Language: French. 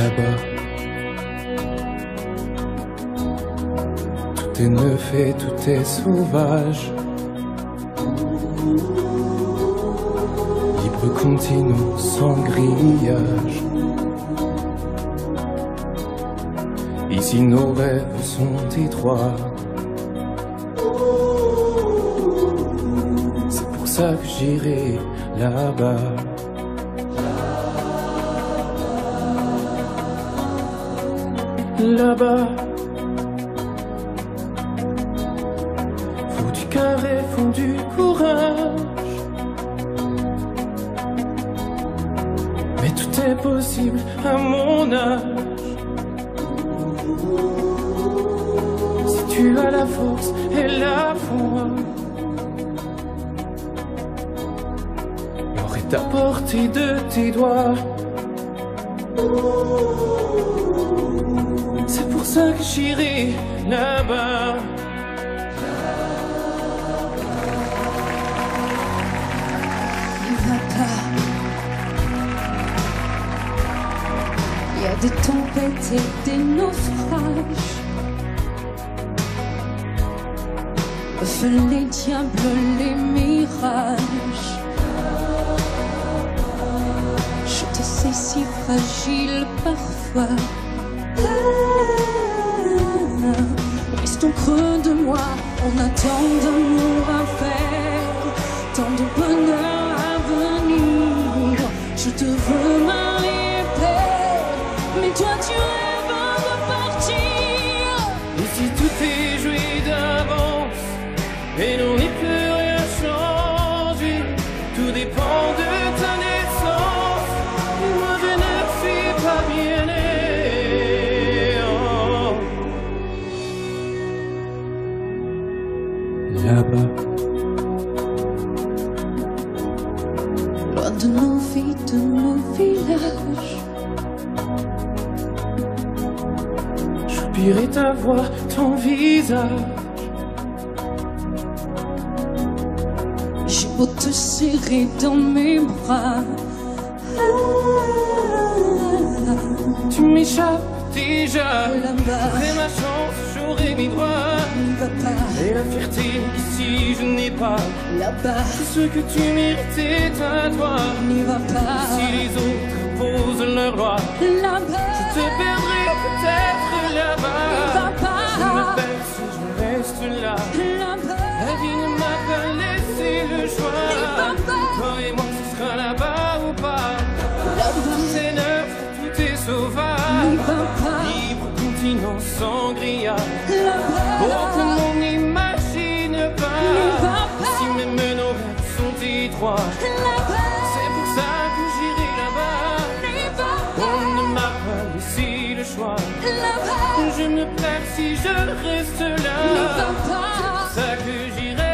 Là-bas, tout est neuf et tout est sauvage. Libre continent sans grillage. Ici nos rêves sont étroits. C'est pour ça que j'irai là-bas. Là-bas, faut du carré, faut du courage. Mais tout est possible à mon âge. Si tu as la force et la foi, l'or est à portée de tes doigts. C'est pour ça que j'irai là-bas. Ne va pas. Il y a des tempêtes et des naufrages. Le feu, les diables, les mirages. Je te sais si fragile parfois. Brise ton creux de moi, on a tant d'amour à faire, tant de bonheur à venir. Je te veux mal et paix, mais toi tu rêves de partir. Et si tout est joué d'avance et l'on n'y peut rien changer, tout dépend de ta naissance. Moi je ne suis pas bien né. Là-bas, loin de nos vies, de nos villages. j'oublierai ta voix, ton visage. J'ai beau te serrer dans mes bras, Tu m'échappes déjà. là-bas, J'aurai ma chance, j'aurai mes droits. ne va pas, Et la fierté qu'ici je n'ai pas. là-bas, Tout ce que tu mérites est à toi. n'y va pas, Si les autres posent leur loi, là-bas, je te perdrai peut-être n'y va là-bas. Je me pas, perds si je reste là. là-bas, La vie ne m'a pas laissé le choix. Toi et moi, ce sera là-bas ou pas. là-bas, Tout est neuf, tout est n'y sauvage. va pas, Libre continent sans grillage. Oh, là-bas, que l'on n'imagine n'y va pas. pas, Si même nos rêves sont étroits, là-bas, c'est pour ça que j'irai là-bas. n'y va On ne m'a pas laissé le choix. là-bas, Je me perds si je reste là. n'y va pas. C'est pour ça que j'irai